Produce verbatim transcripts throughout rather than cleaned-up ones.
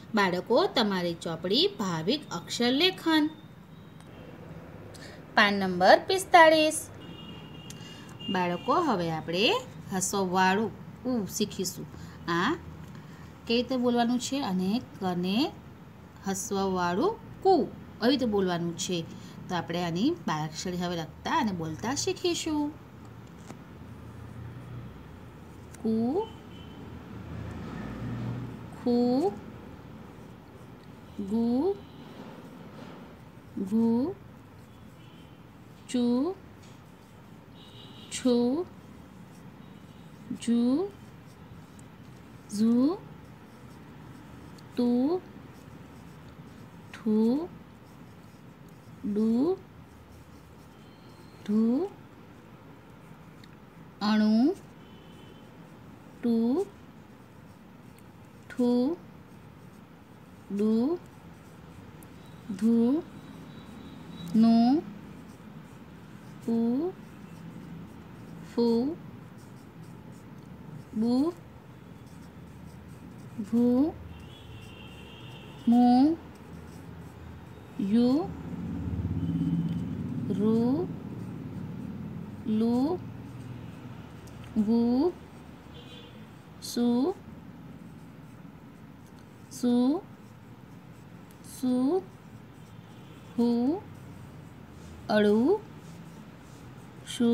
બાળકો, તમારી ચોપડી ભાવિક અક્ષર લેખન. પાન નંબર પિસ્તાળીસ. બાળકો, હવે આપણે હસવવાળું ઉ શીખીશું. આ કેવી રીતે બોલવાનું છે અને કને હસવવાળું કુ આવી રીતે બોલવાનું છે. તો આપણે આની બારાક્ષરી હવે લખતા અને બોલતા શીખીશું. કુ, ખુ, ગુ, ઘુ, ચુ, છુ, જુ, ઝુ, તુ, ઠુ, ડુ, ધુ, અણુ, ટુ, ઠુ, ડુ, ધુ, નુ, પુ, ફુ, બુ, ભુ, મુ, યુ, રુ, લુ, વુ, સુ, સુ, સુ, હુ, અળુ, શુ,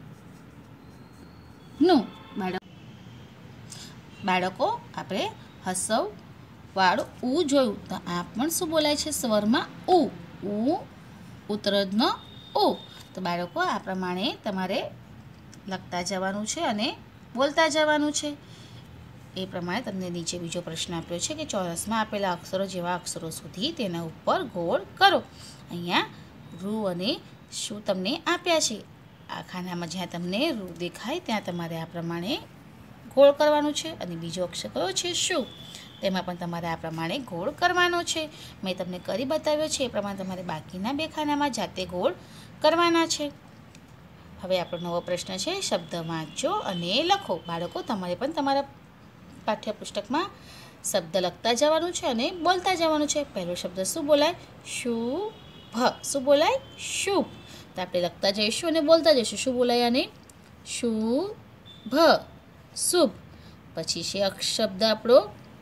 નું. બાળકો બાળકો આપણે હસવ વાળું ઉ જોયું. તો આ પણ શું બોલાય છે સ્વરમાં? ઉ. ઉ ઉતરદનો ઉ. તો બાળકો આ પ્રમાણે તમારે લખતા જવાનું છે અને બોલતા જવાનું છે. એ પ્રમાણે તમને નીચે બીજો પ્રશ્ન આપ્યો છે કે ચોરસમાં આપેલા અક્ષરો જેવા અક્ષરો સુધી તેના ઉપર ગોળ કરો. અહીંયા રૂ અને શું તમને આપ્યા છે. આ ખાનામાં જ્યાં તમને રૂ દેખાય ત્યાં તમારે આ પ્રમાણે ગોળ કરવાનું છે. અને બીજો અક્ષર કયો છે? શું. તેમાં પણ તમારે આ પ્રમાણે ગોળ કરવાનો છે. મેં તમને કરી બતાવ્યો છે એ પ્રમાણે તમારે બાકીના બે ખાનામાં જાતે ગોળ કરવાના છે. હવે આપણો નવો પ્રશ્ન છે શબ્દ વાંચો અને લખો. બાળકો, તમારે પણ તમારા પાઠ્યપુસ્તકમાં શબ્દ લખતા જવાનું છે અને બોલતા જવાનું છે. પહેલો શબ્દ શું બોલાય? શુભ. શું બોલાય? શુભ. તો આપણે લખતા જઈશું અને બોલતા જઈશું. શું બોલાય આને? શુભ, શુભ. પછી છે શબ્દ આપણો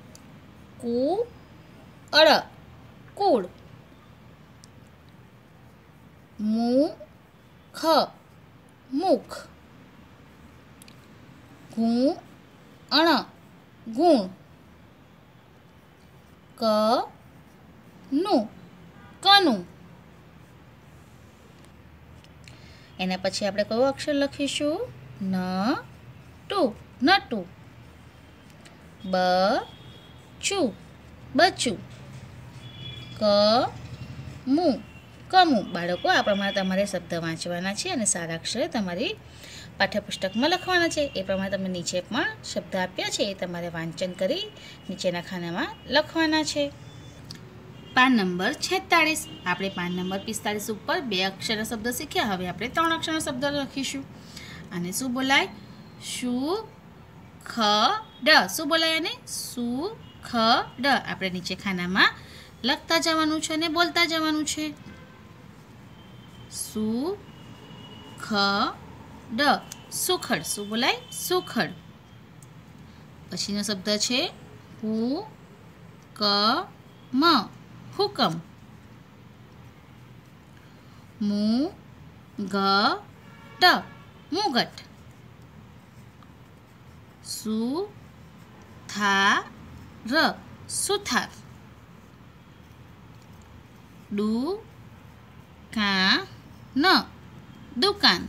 કુળ, કુળ. મુખ, મુખ. ગુણ, ગુણ. કનું, કનું. એના પછી આપણે કયો અક્ષર લખીશું? ન ટુ, નટુ. બચું, બચું. કમુ, કમુ. બાળકો, આ પ્રમાણે તમારે શબ્દ વાંચવાના છે અને સારા અક્ષરે તમારી પાઠ્યપુસ્તકમાં લખવાના છે. એ પ્રમાણે તમે નીચે પણ શબ્દ આપ્યા છે એ તમારે વાંચન કરી નીચેના ખાનામાં લખવાના છે. પાન નંબર છેતાળીસ. આપણે પાન નંબર પિસ્તાળીસ ઉપર બે અક્ષરના શબ્દ શીખ્યા. હવે આપણે ત્રણ અક્ષરનો શબ્દ લખીશું. આને શું બોલાય? સુ ખ ડ. શું બોલાય આને? સુ ખ ડ. આપણે નીચે ખાનામાં લખતા જવાનું છે અને બોલતા જવાનું છે. સુ ખ ડ, સુખડ. શું બોલાય? સુખડ. પછીનો શબ્દ છે હુ ક મ, હુકમ. મુ ગ ટ, મુગટ. સુ થા ર, સુથાર. ડુ કા ન, દુકાન.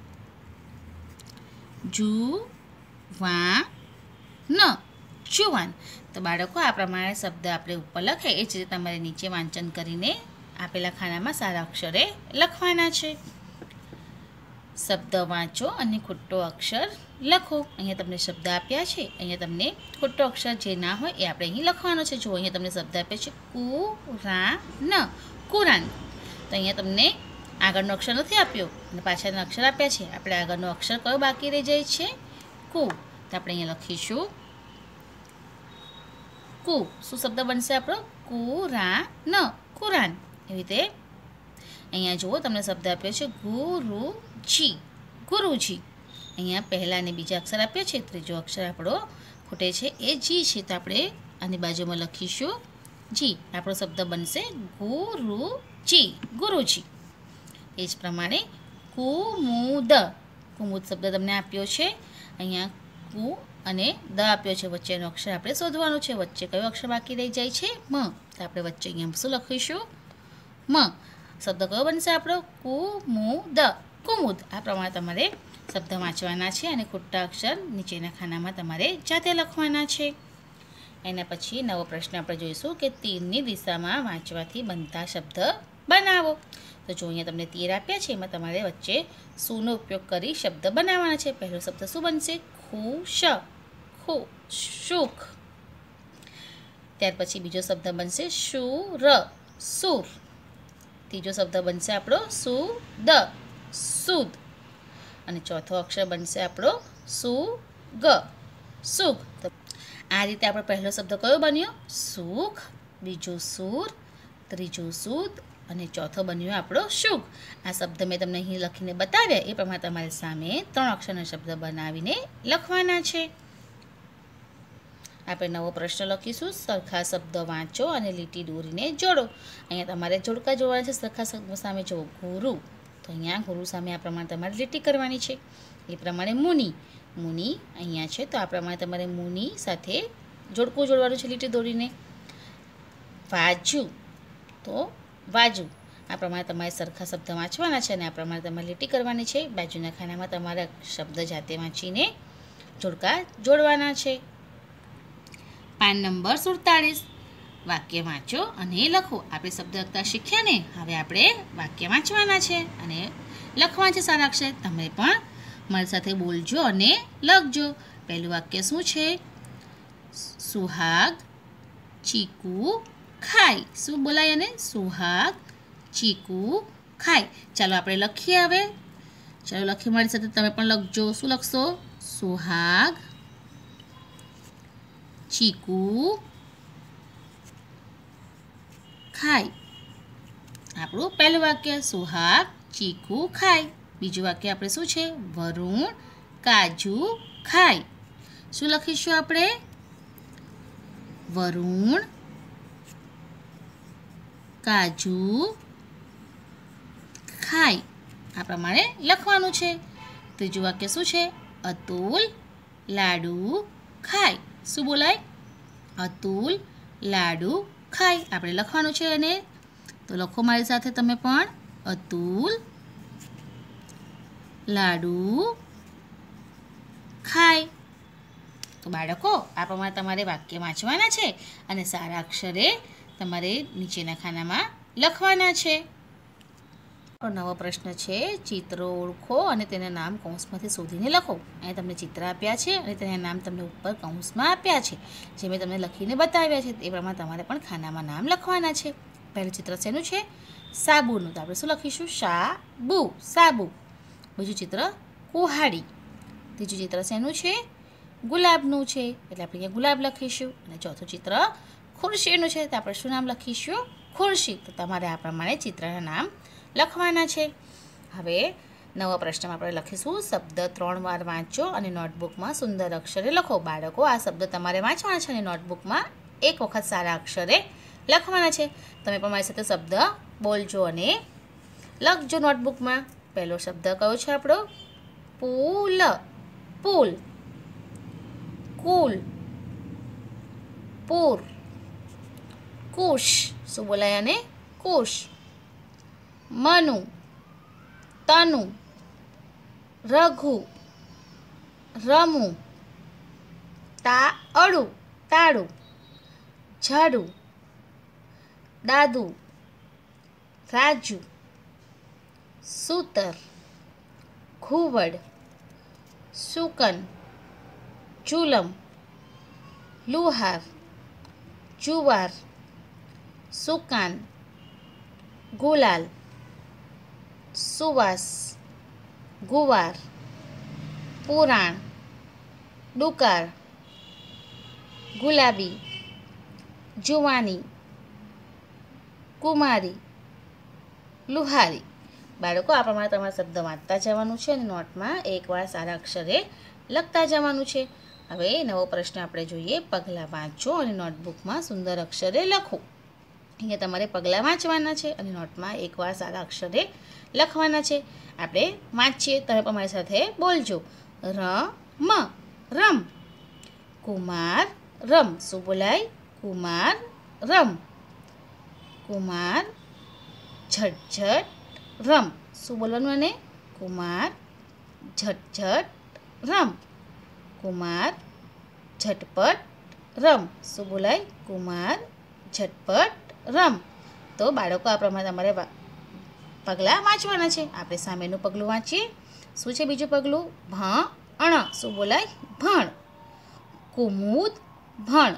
જુ વા ન, જુવાન. તો બાળકો, આ પ્રમાણે શબ્દ આપણે ઉપર લખે એ જ રીતે તમારે નીચે વાંચન કરીને આપેલા ખાનામાં સારા અક્ષરે લખવાના છે. શબ્દ વાંચો અને ખોટો અક્ષર લખો. અહીંયા તમને શબ્દ આપ્યા છે. અહીંયા તમને ખોટો અક્ષર જે ના હોય એ આપણે અહીં લખવાનો છે. જો અહીંયા તમને શબ્દ આપ્યા છે કુરાન, કુરાન. તો અહીંયા તમને આગળનો અક્ષર નથી આપ્યો અને પાછળના અક્ષર આપ્યા છે. આપણે આગળનો અક્ષર કયો બાકી રહી જાય છે? કુ. તો આપણે અહીંયા લખીશું કુ શું શબ્દ બનશે આપણો? કુરાન, કુરાન. એવી રીતે અહીંયા જુઓ તમને શબ્દ આપ્યો છે ગુરુજી, ગુરુજી. અહીંયા પહેલા અને બીજા અક્ષર આપ્યા છે, ત્રીજો અક્ષર આપણો ખૂટે છે એ જી છે, તો આપણે આની બાજુમાં લખીશું જી. આપણો શબ્દ બનશે ગુરુજી, ગુરુજી. એ જ પ્રમાણે કુમુદ, કુમુદ શબ્દ તમને આપ્યો છે. અહીંયા કુ અને દ આપ્યો છે, વચ્ચેનો અક્ષર આપણે શોધવાનો છે. વચ્ચે કયો અક્ષર બાકી રહી જાય છે? મ. તો આપણે વચ્ચે અહીંયા શું લખીશું? મ. શબ્દ કયો બનશે આપણો? કુમુદ, કુમુદ. આ પ્રમાણે તમારે શબ્દ વાંચવાના છે અને ખોટા અક્ષર નીચેના ખાનામાં તમારે જાતે લખવાના છે. એના પછી નવો પ્રશ્ન આપણે જોઈશું કે તીરની દિશામાં વાંચવાથી બનતા શબ્દ બનાવો. તો જો અહીંયા તમને તીર આપ્યા છે, એમાં તમારે વચ્ચે સુનો ઉપયોગ કરી શબ્દ બનાવવાના છે. પહેલો શબ્દ શું બનશે? ખુશ, ખુ, સુખ. ત્યાર પછી બીજો શબ્દ બનશે શુર, સુર. ત્રીજો શબ્દ બનશે આપણો સુદ, સુદ. અને ચોથો અક્ષર બનશે આપણો સુગ, સુગ. આ રીતે આપણો પહેલો શબ્દ કયો બન્યો? સુખ. બીજો સુર, ત્રીજો સુદ અને ચોથો બન્યો આપણો શુગ. આ શબ્દ મેં તમને અહીં લખીને બતાવ્યા, એ પ્રમાણે તમારી સામે ત્રણ અક્ષરનો શબ્દ બનાવીને લખવાના છે. આપણે નવો પ્રશ્ન લખીશું. સરખા શબ્દ વાંચો અને લીટી દોરીને જોડો. અહીંયા તમારે જોડકા જોડવાના છે. સરખા શબ્દ સામે જુઓ ગુરુ, તો અહીંયા ગુરુ સામે આ પ્રમાણે તમારે લીટી કરવાની છે. એ પ્રમાણે મુનિ, મુનિ અહીંયા છે, તો આ પ્રમાણે તમારે મુનિ સાથે જોડકું જોડવાનું છે લીટી દોરીને. વાજુ, તો વાજુ. આ પ્રમાણે તમારે સરખા શબ્દ વાંચવાના છે અને આ પ્રમાણે તમારે લીટી કરવાની છે. બાજુના ખાનામાં તમારે શબ્દ જાતે વાંચીને જોડકા જોડવાના છે. પાન નંબર સુડતાળીસ. વાક્ય વાંચો અને લખો. આપણે શબ્દ લખતા શીખ્યા ને, હવે આપણે વાક્ય વાંચવાના છે અને લખવાના છે સારા અક્ષર. તમે પણ મારી સાથે બોલજો અને લખજો. પહેલું વાક્ય શું છે? સુહાગ ચીકુ ખાય. શું બોલાય અને? સુહાગ ચીકુ ખાય. ચાલો આપણે લખીએ હવે. ચાલો લખી મારી સાથે તમે પણ લખજો. શું લખશો? સુહાગ ચીકુ ખાય. આપણું પહેલું વાક્ય સુહાગ ચીકુ ખાય. બીજું વાક્ય આપણે શું છે? વરુણ કાજુ ખાય. શું લખીશું આપણે? વરુણ કાજુ ખાય. આ પ્રમાણે લખવાનું છે. ત્રીજું વાક્ય શું છે? અતુલ લાડુ ખાય. શું બોલાય? અતુલ લાડુ ખાય. આપણે લખવાનું છે અને તો લખો મારી સાથે તમે પણ. અતુલ લાડુ ખાય. તો બાળકો આ પ્રમાણે તમારે વાક્ય વાંચવાના છે અને સારા અક્ષરે તમારે નીચેના ખાનામાં લખવાના છે. નવો પ્રશ્ન છે, ચિત્રો ઓળખો અને તેના નામ કૌંસમાંથી શોધીને લખો. અહીં તમને ચિત્ર આપ્યા છે અને તેના નામ તમને ઉપર કૌંસમાં આપ્યા છે, જે મેં તમને લખીને બતાવ્યા છે. એ પ્રમાણે તમારે પણ ખાનામાં નામ લખવાના છે. પહેલું ચિત્ર શેનું છે? સાબુનું. તો આપણે શું લખીશું? સાબુ, સાબુ. બીજું ચિત્ર કુહાડી. ત્રીજું ચિત્ર શેનું છે? ગુલાબનું છે, એટલે આપણે અહીંયા ગુલાબ લખીશું. અને ચોથું ચિત્ર ખુરશીનું છે, તો આપણે શું નામ લખીશું? ખુરશી. તો તમારે આ પ્રમાણે ચિત્રના નામ લખવાના છે. હવે નવા પ્રશ્નમાં આપણે લખીશું શબ્દ ત્રણ વાર વાંચો અને નોટબુકમાં સુંદર અક્ષરે લખો. બાળકો આ શબ્દ તમારે વાંચવાના છે અને નોટબુકમાં એક વખત સારા અક્ષરે લખવાના છે. તમે પણ મારી સાથે શબ્દ બોલજો અને લખજો નોટબુકમાં. પહેલો શબ્દ કયો છે આપણો? પુલ, પુલ. કુલ, પૂર. કુશ. શું બોલાય આને? કુશ. મનુ, તનુ. રઘુ, રમુ. તાળું, તાળું. ઝાડુ, દાદુ. રાજુ, સૂતર. ઘુવડ, સુકન. ચૂલમ, લુહાર. જુવાર, સુકાન. ગુલાલ, સુવાસ. ગુવાર. પુરાણ. ડુકાર. ગુલાબી. જુવાની, કુમારી, લુહારી. બાળકો આ પ્રમાણે તમારે શબ્દ વાંચતા જવાનું છે અને નોટમાં એકવાર સારા અક્ષરે લખતા જવાનું છે. હવે નવો પ્રશ્ન આપણે જોઈએ. પગલાં વાંચો અને નોટબુકમાં સુંદર અક્ષરે લખો. અહીંયા તમારે પગલાં વાંચવાના છે અને નોટમાં એકવાર સારા અક્ષરે લખવાના છે. આપણે વાંચીએ, તમે પણ મારી સાથે બોલજો. રમ, રમ. કુમાર, રમ. શું બોલાય? કુમાર, રમ. કુમાર, ઝટઝટ, રમ. શું બોલવાનું આને? કુમાર, ઝટઝટ, રમ. કુમાર, ઝટપટ, રમ. શું બોલાય? કુમાર, ઝટપટ, રમ. તો બાળકો આ પ્રમાણે તમારે પગલાં વાંચવાના છે. આપણે સામેનું પગલું વાંચીએ. શું છે બીજું પગલું? ભણ. શું બોલાય? ભણ. કુમુદ, ભણ.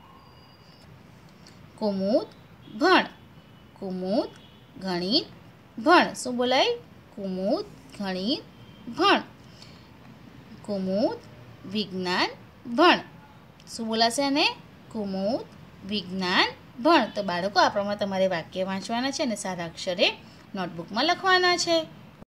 કુમુદ, ભણ. કુમુદ, ગણિત, ભણ. શું બોલાય? કુમુદ, ગણિત, ભણ. કુમુદ, વિજ્ઞાન, ભણ. શું બોલાશે આને? કુમુદ, વિજ્ઞાન, ભણ. તો બાળકો આ પ્રમાણે તમારે વાક્ય વાંચવાના છે અને સારા અક્ષરે નોટબુકમાં લખવાના છે.